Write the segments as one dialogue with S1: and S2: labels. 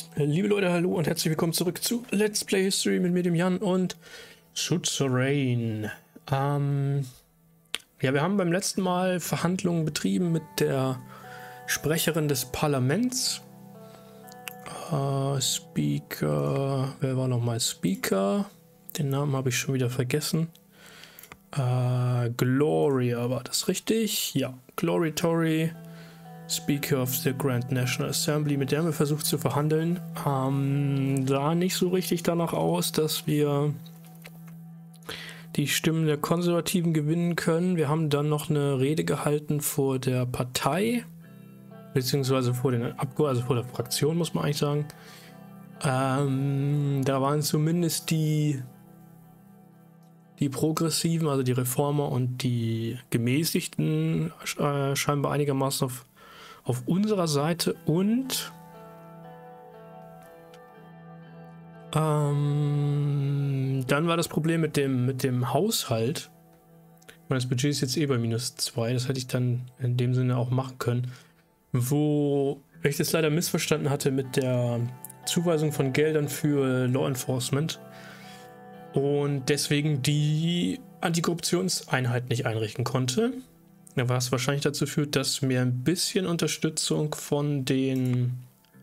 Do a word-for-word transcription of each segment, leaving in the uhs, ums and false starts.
S1: Liebe Leute, hallo und herzlich willkommen zurück zu Let's Play History mit mir, dem Jan und Suzerain. Ähm, ja, wir haben beim letzten Mal Verhandlungen betrieben mit der Sprecherin des Parlaments. Äh, Speaker, wer war nochmal Speaker? Den Namen habe ich schon wieder vergessen. Äh, Gloria, war das richtig? Ja, Glory Tory. Speaker of the Grand National Assembly, mit der haben wir versucht zu verhandeln. Ähm, sah nicht so richtig danach aus, dass wir die Stimmen der Konservativen gewinnen können. Wir haben dann noch eine Rede gehalten vor der Partei, beziehungsweise vor den Abgeordneten, also vor der Fraktion, muss man eigentlich sagen. Ähm, da waren zumindest die, die Progressiven, also die Reformer und die Gemäßigten äh, scheinbar einigermaßen auf auf unserer Seite und ähm, dann war das Problem mit dem, mit dem Haushalt. Das Budget ist jetzt eh bei minus zwei, das hätte ich dann in dem Sinne auch machen können. Wo ich das leider missverstanden hatte mit der Zuweisung von Geldern für Law Enforcement und deswegen die Antikorruptionseinheit nicht einrichten konnte. Was wahrscheinlich dazu führt, dass mir ein bisschen Unterstützung von den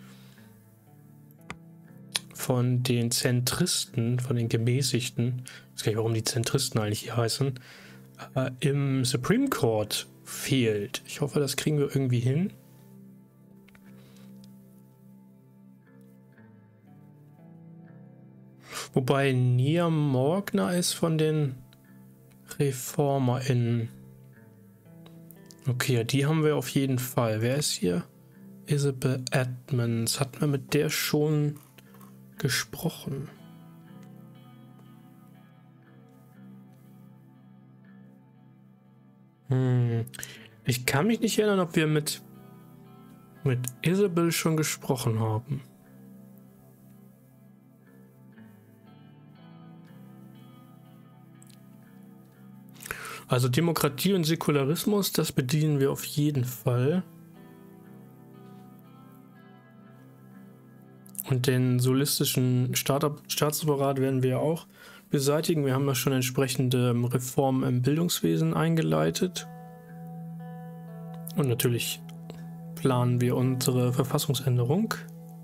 S1: von den Zentristen, von den Gemäßigten, ich weiß gar nicht, warum die Zentristen eigentlich hier heißen, äh, im Supreme Court fehlt. Ich hoffe, das kriegen wir irgendwie hin. Wobei Nia Morgner ist von den ReformerInnen. Okay, ja, die haben wir auf jeden Fall. Wer ist hier? Isabel Edmonds. Hatten wir mit der schon gesprochen? Hm. Ich kann mich nicht erinnern, ob wir mit, mit Isabel schon gesprochen haben. Also Demokratie und Säkularismus, das bedienen wir auf jeden Fall. Und den solistischen Staat Staatsapparat werden wir auch beseitigen. Wir haben ja schon entsprechende Reformen im Bildungswesen eingeleitet. Und natürlich planen wir unsere Verfassungsänderung.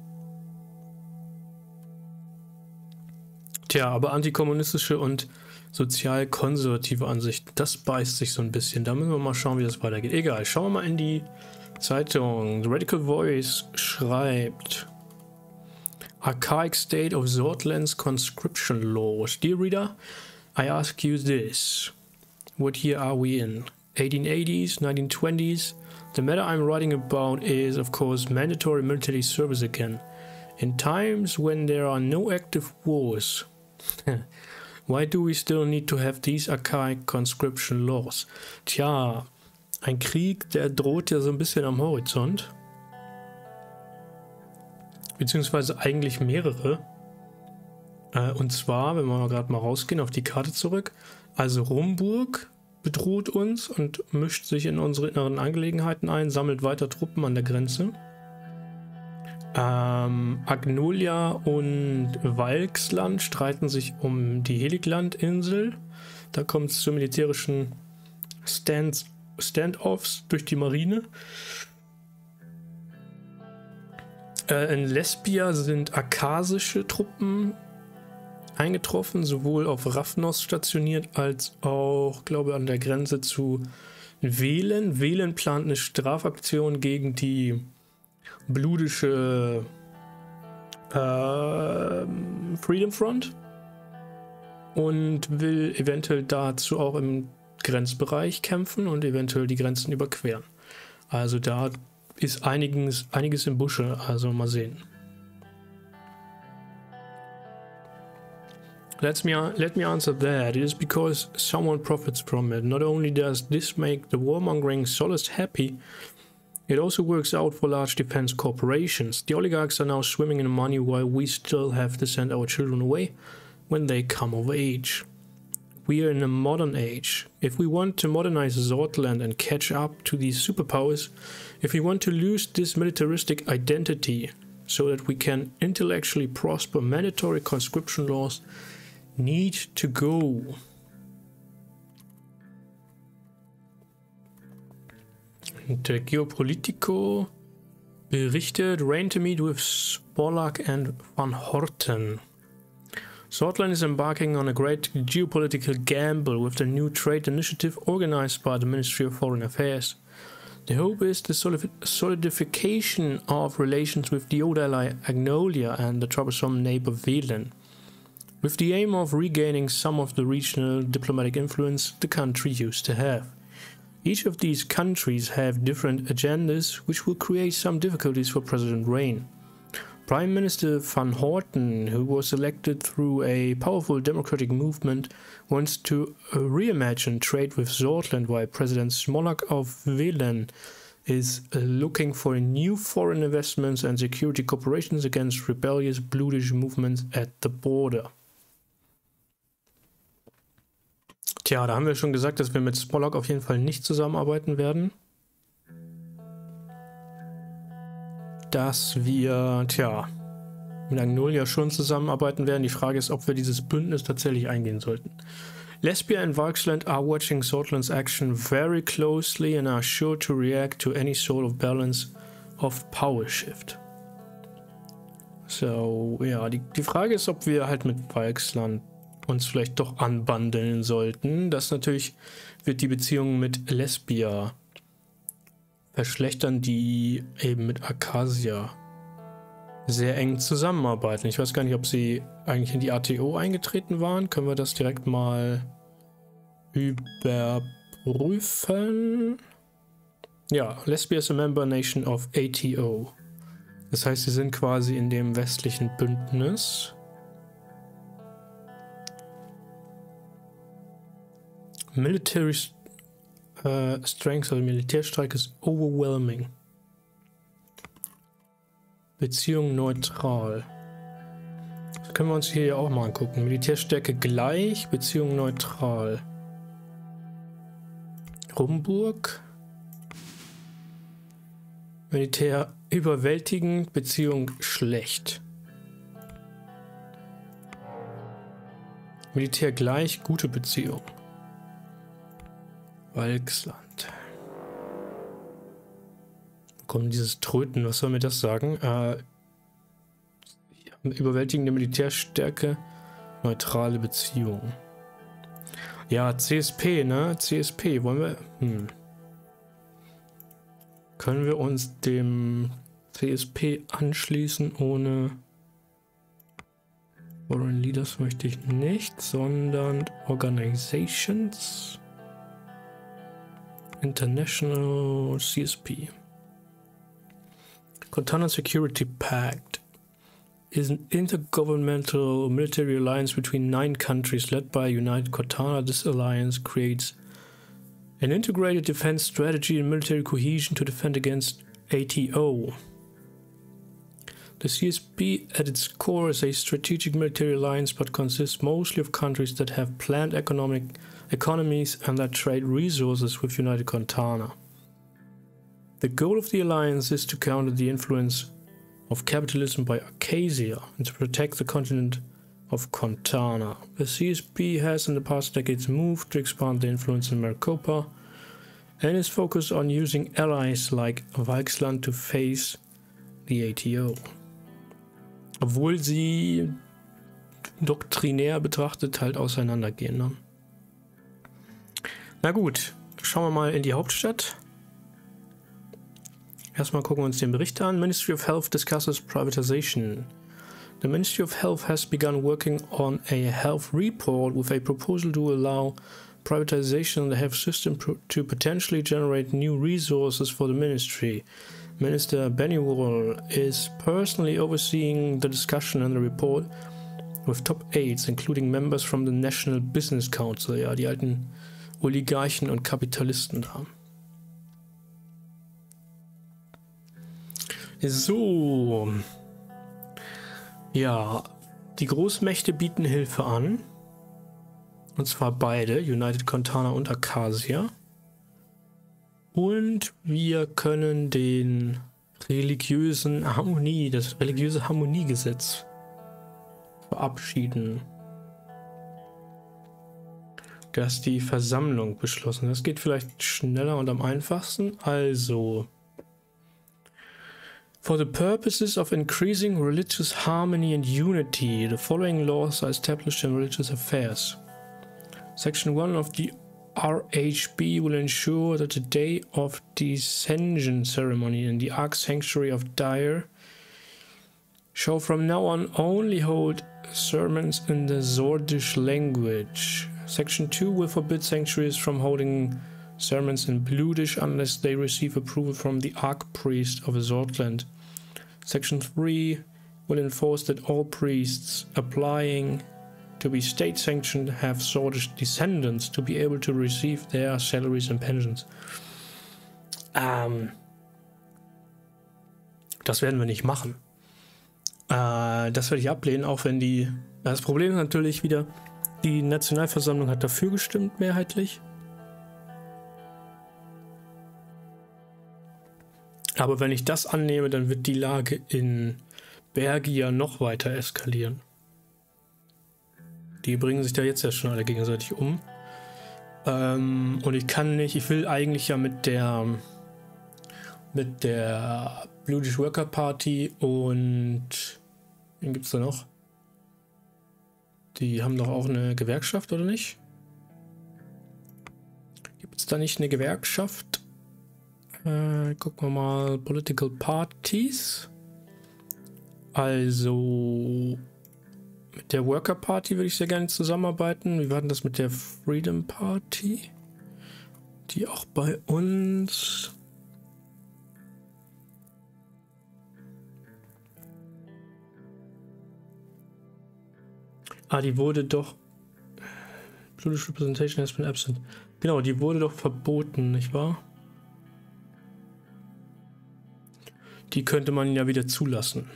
S1: Tja, aber antikommunistische und sozial-konservative Ansichten, das beißt sich so ein bisschen. Da müssen wir mal schauen, wie das weitergeht. Egal, schauen wir mal in die Zeitung. The Radical Voice schreibt: Archaic state of Zordland's conscription laws. Dear reader, I ask you this. What year are we in? eighteen eighties, nineteen twenties? The matter I'm writing about is, of course, mandatory military service again. In times when there are no active wars. Why do we still need to have these archaic conscription laws? Tja, ein Krieg, der droht ja so ein bisschen am Horizont. Beziehungsweise eigentlich mehrere. Äh, und zwar, wenn wir gerade mal rausgehen, auf die Karte zurück. Also Rumburg bedroht uns und mischt sich in unsere inneren Angelegenheiten ein, sammelt weiter Truppen an der Grenze. Ähm, Agnolia und Walksland streiten sich um die Heligland-Insel. Da kommt es zu militärischen Stands, Standoffs durch die Marine. Äh, in Lesbia sind akasische Truppen eingetroffen, sowohl auf Raphnos stationiert als auch, glaube ich, an der Grenze zu Velen. Velen plant eine Strafaktion gegen die bludische äh, Freedom Front und will eventuell dazu auch im Grenzbereich kämpfen und eventuell die Grenzen überqueren. Also da ist einiges, einiges im Busche, also mal sehen. Let me, let me answer that. It is because someone profits from it. Not only does this make the warmongering Solace happy, it also works out for large defense corporations. The oligarchs are now swimming in money while we still have to send our children away when they come of age. We are in a modern age. If we want to modernize Zordland and catch up to these superpowers, if we want to lose this militaristic identity, so that we can intellectually prosper. Mandatory conscription laws need to go. Und der Geopolitico berichtet, Rain to meet with Spolak and Van Horten. Swortland is embarking on a great geopolitical gamble with the new trade initiative organized by the Ministry of Foreign Affairs. The hope is the solidification of relations with the old ally Agnolia and the troublesome neighbor Velen, with the aim of regaining some of the regional diplomatic influence the country used to have. Each of these countries have different agendas, which will create some difficulties for President Rain. Prime Minister Van Horten, who was elected through a powerful democratic movement, wants to uh, reimagine trade with Swortland, while President Smolak of Velen is uh, looking for new foreign investments and security cooperations against rebellious Bludish movements at the border. Tja, da haben wir schon gesagt, dass wir mit Smolak auf jeden Fall nicht zusammenarbeiten werden. Dass wir, tja, mit Agnolia schon zusammenarbeiten werden. Die Frage ist, ob wir dieses Bündnis tatsächlich eingehen sollten. Lesbia and Varksland are watching Swortland's action very closely and are sure to react to any sort of balance of power shift. So, ja, die, die Frage ist, ob wir halt mit Varksland uns vielleicht doch anbandeln sollten. Das natürlich wird die Beziehung mit Lesbia verschlechtern, die eben mit Acacia sehr eng zusammenarbeiten. Ich weiß gar nicht, ob sie eigentlich in die A T O eingetreten waren. Können wir das direkt mal überprüfen? Ja, Lesbia is a member nation of A T O. Das heißt, sie sind quasi in dem westlichen Bündnis. Military Uh, strength, also Militärstreik ist overwhelming. Beziehung neutral. Das können wir uns hier ja auch mal angucken. Militärstärke gleich, Beziehung neutral. Rumburg. Militär überwältigend, Beziehung schlecht. Militär gleich, gute Beziehung. Valksland. Kommt dieses Tröten, was soll mir das sagen? Äh, überwältigende Militärstärke, neutrale Beziehung. Ja, C S P, ne? C S P, wollen wir... Hm. Können wir uns dem C S P anschließen ohne... Foreign Leaders möchte ich nicht, sondern Organizations... International C S P. Cortana Security Pact is an intergovernmental military alliance between nine countries led by United Cortana. This alliance creates an integrated defense strategy and military cohesion to defend against A T O. The C S P at its core is a strategic military alliance but consists mostly of countries that have planned economic economies and that trade resources with United Cortana. The goal of the alliance is to counter the influence of capitalism by Acacia and to protect the continent of Cortana. The C S P has in the past decades moved to expand the influence in Maricopa and is focused on using allies like Valksland to face the A T O. Obwohl sie doktrinär betrachtet halt auseinandergehen, ne? Na gut, schauen wir mal in die Hauptstadt. Erstmal gucken wir uns den Bericht an. Ministry of Health discusses privatization. The Ministry of Health has begun working on a health report with a proposal to allow privatization of the health system to potentially generate new resources for the ministry. Minister Bennywall is personally overseeing the discussion and the report with top aides, including members from the National Business Council, ja, die alten Oligarchen und Kapitalisten da. So. Ja, die Großmächte bieten Hilfe an. Und zwar beide, United Cortana und Acacia. Und wir können den religiösen Harmonie, das religiöse Harmoniegesetz verabschieden. Das die Versammlung beschlossen. Das geht vielleicht schneller und am einfachsten. Also, for the purposes of increasing religious harmony and unity, the following laws are established in religious affairs. Section one of the R H B will ensure that the day of descension ceremony in the Ark Sanctuary of Dire shall from now on only hold sermons in the Zordish language. Section two will forbid sanctuaries from holding sermons in Bludish unless they receive approval from the Archpriest of Zordland. Section three will enforce that all priests applying to be state-sanctioned have Zordish descendants to be able to receive their salaries and pensions. Ähm, das werden wir nicht machen. Äh, das werde ich ablehnen, auch wenn die... Das Problem ist natürlich wieder, die Nationalversammlung hat dafür gestimmt, mehrheitlich. Aber wenn ich das annehme, dann wird die Lage in Bergia noch weiter eskalieren. Die bringen sich da jetzt ja schon alle gegenseitig um. Ähm, und ich kann nicht, ich will eigentlich ja mit der mit der Bludish Worker Party und wen gibt's da noch? Die haben doch auch eine Gewerkschaft, oder nicht? Gibt es da nicht eine Gewerkschaft? Äh, gucken wir mal. Political Parties. Also mit der Worker Party würde ich sehr gerne zusammenarbeiten. Wie war denn das mit der Freedom Party? Die auch bei uns... Ah, die wurde doch... Bludish Representation has been absent. Genau, die wurde doch verboten, nicht wahr? Die könnte man ja wieder zulassen.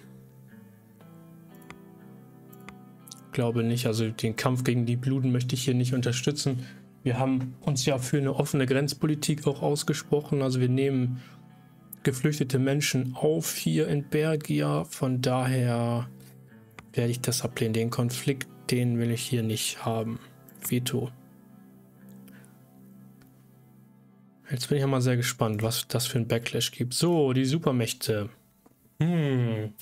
S1: Glaube nicht, also den Kampf gegen die Bluden möchte ich hier nicht unterstützen. Wir haben uns ja für eine offene Grenzpolitik auch ausgesprochen, also wir nehmen geflüchtete Menschen auf hier in Bergia, von daher werde ich das ablehnen. Den Konflikt, den will ich hier nicht haben. Veto. Jetzt bin ich ja mal sehr gespannt, was das für ein Backlash gibt. So, die Supermächte. Hm.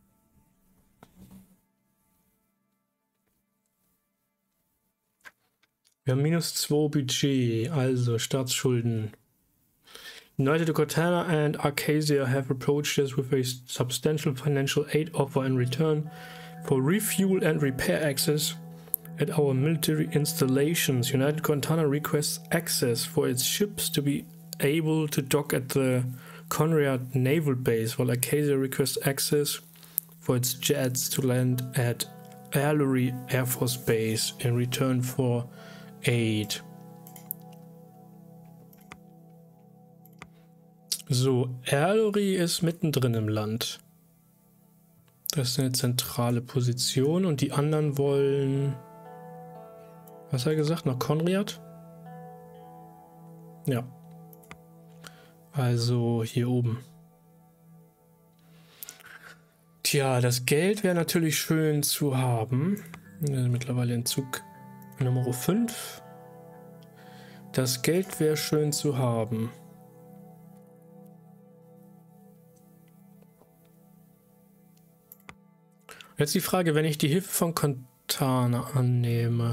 S1: Wir haben minus zwei Budget, also Staatsschulden. United Cortana and Arcasia have approached us with a substantial financial aid offer in return for refuel and repair access at our military installations. United Cortana requests access for its ships to be able to dock at the Conrad Naval Base, while Arcasia requests access for its jets to land at Allory Air Force Base in return for aid. So, Allory ist mittendrin im Land. Das ist eine zentrale Position und die anderen wollen... Was hat er gesagt? Nach Conrad? Ja. Also hier oben. Tja, das Geld wäre natürlich schön zu haben. Mittlerweile in Zug Nummer fünf. Das Geld wäre schön zu haben. Jetzt die Frage, wenn ich die Hilfe von Cortana annehme.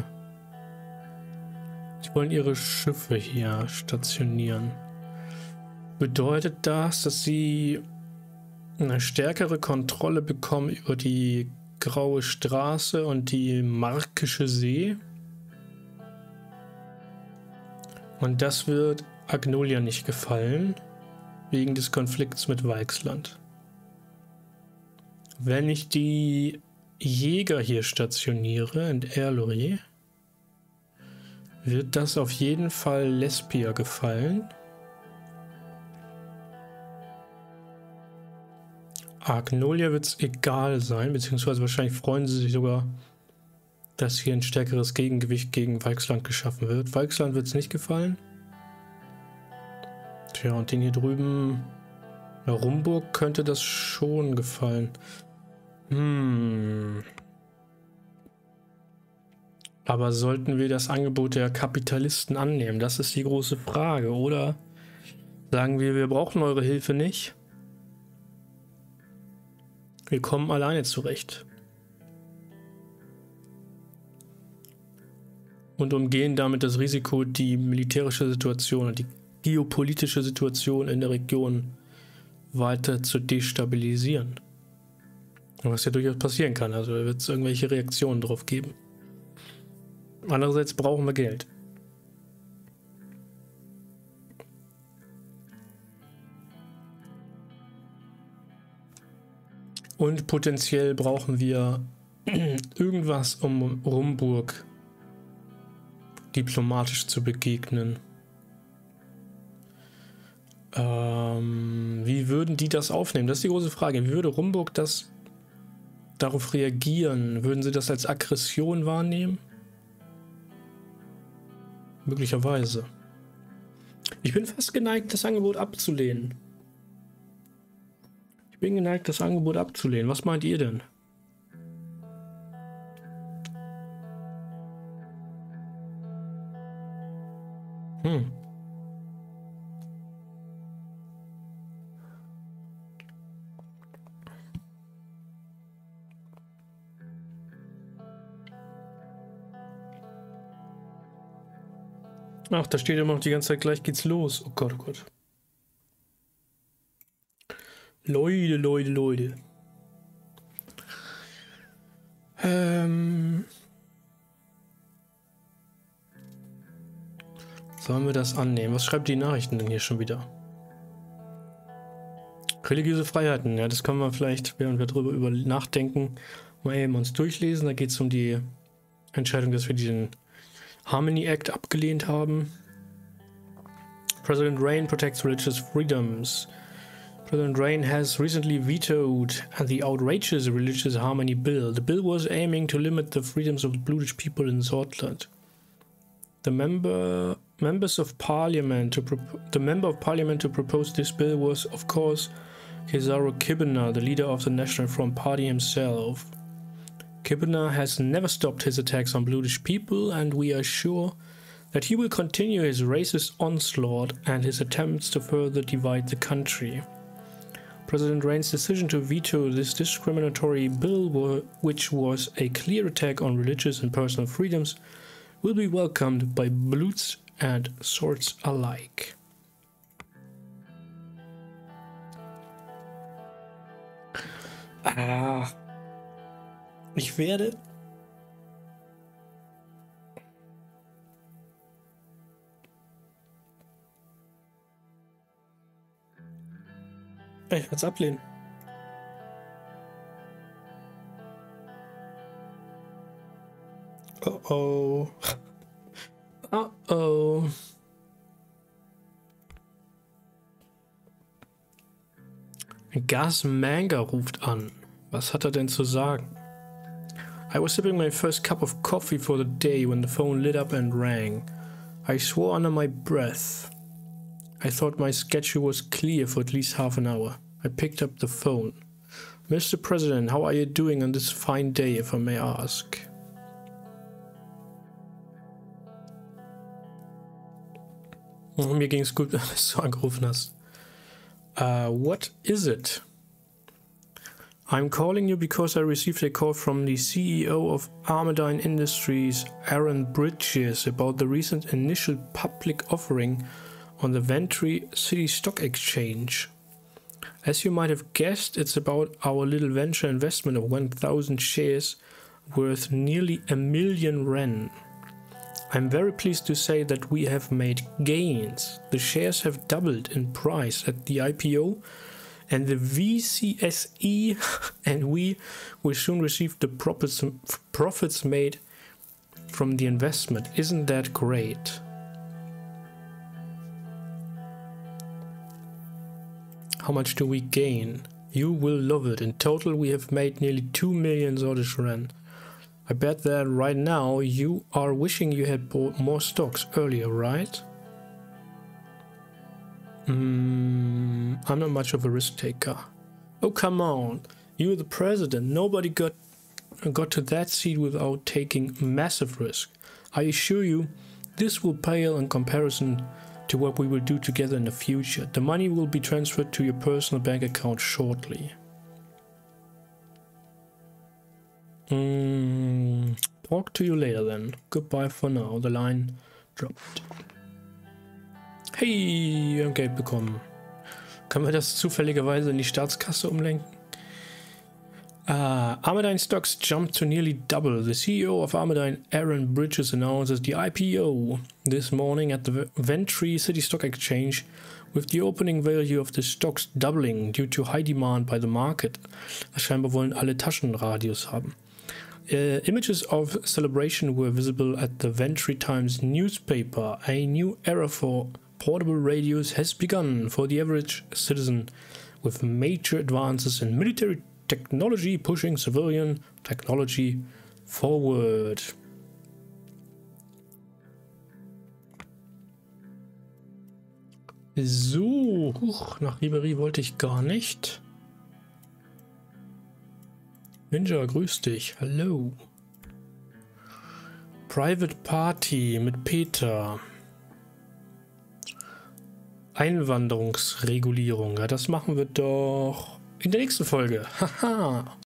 S1: Sie wollen ihre Schiffe hier stationieren. Bedeutet das, dass sie eine stärkere Kontrolle bekommen über die Graue Straße und die Markische See? Und das wird Agnolia nicht gefallen, wegen des Konflikts mit Weixland. Wenn ich die Jäger hier stationiere in Erlory, wird das auf jeden Fall Lesbia gefallen. Agnolia wird es egal sein, beziehungsweise wahrscheinlich freuen sie sich sogar, dass hier ein stärkeres Gegengewicht gegen Weixland geschaffen wird. Weixland wird es nicht gefallen. Tja, und den hier drüben, Na, Rumburg könnte das schon gefallen. Hm. Aber sollten wir das Angebot der Kapitalisten annehmen? Das ist die große Frage. Oder sagen wir, wir brauchen eure Hilfe nicht. Wir kommen alleine zurecht. Und umgehen damit das Risiko, die militärische Situation und die geopolitische Situation in der Region weiter zu destabilisieren. Was ja durchaus passieren kann. Also da wird es irgendwelche Reaktionen drauf geben. Andererseits brauchen wir Geld. Und potenziell brauchen wir irgendwas, um Rumburg diplomatisch zu begegnen. Ähm, wie würden die das aufnehmen? Das ist die große Frage. Wie würde Rumburg das darauf reagieren? Würden sie das als Aggression wahrnehmen? Möglicherweise. Ich bin fast geneigt, das Angebot abzulehnen. Ich bin geneigt, das Angebot abzulehnen. Was meint ihr denn? Hm. Ach, da steht immer noch die ganze Zeit, gleich geht's los. Oh Gott, oh Gott. Leute, Leute, Leute. Ähm... Sollen wir das annehmen? Was schreibt die Nachrichten denn hier schon wieder? Religiöse Freiheiten, ja, das können wir vielleicht, während wir darüber über nachdenken, mal eben uns durchlesen. Da geht es um die Entscheidung, dass wir den Harmony Act abgelehnt haben. President Rain protects religious freedoms. President Rain has recently vetoed the outrageous Religious Harmony Bill. The bill was aiming to limit the freedoms of the Bluish people in Sortland. The member members of parliament to the member of parliament to propose this bill was, of course, Cesaro Kibena, the leader of the National Front Party himself. Kibena has never stopped his attacks on Bluish people, and we are sure that he will continue his racist onslaught and his attempts to further divide the country. President Rain's decision to veto this discriminatory bill, were, which was a clear attack on religious and personal freedoms, will be welcomed by Bloods and Swords alike. Ah, ich werde... Ich werde es ablehnen. Oh oh. Oh oh. Gas Manga ruft an. Was hat er denn zu sagen? I was sipping my first cup of coffee for the day when the phone lit up and rang. I swore under my breath. I thought my schedule was clear for at least half an hour. I picked up the phone. Mister President, how are you doing on this fine day, if I may ask? Oh, mir ging's gut, bis du angerufen hast. Uh, what is it? I'm calling you because I received a call from the C E O of Armadine Industries, Aaron Bridges, about the recent initial public offering on the Ventry City Stock Exchange. As you might have guessed, it's about our little venture investment of one thousand shares worth nearly a million ren. I'm very pleased to say that we have made gains. The shares have doubled in price at the I P O, and the V C S E and we will soon receive the profits, profits made from the investment. Isn't that great? How much do we gain? You will love it. In total, we have made nearly two million Sordish Ren. I bet that right now you are wishing you had bought more stocks earlier, right? Mm, I'm not much of a risk taker. Oh, come on. You're the president. Nobody got got to that seat without taking massive risk. I assure you, this will pale in comparison to what we will do together in the future. The money will be transferred to your personal bank account shortly. Mm, talk to you later then. Goodbye for now. The line dropped. Hey, wir haben Geld bekommen. Können wir das zufälligerweise in die Staatskasse umlenken? Uh, Armadine stocks jumped to nearly double. The C E O of Armadine, Aaron Bridges, announces the I P O this morning at the Ventry City Stock Exchange, with the opening value of the stocks doubling due to high demand by the market. Scheinbar wollen alle Taschenradios haben. Uh, images of celebration were visible at the Ventry Times newspaper. A new era for portable radios has begun for the average citizen, with major advances in military technology pushing civilian technology forward. So, huch, nach Ribery wollte ich gar nicht. Ninja, grüß dich. Hallo. Private Party mit Peter. Einwanderungsregulierung. Ja, das machen wir doch in der nächsten Folge. Haha.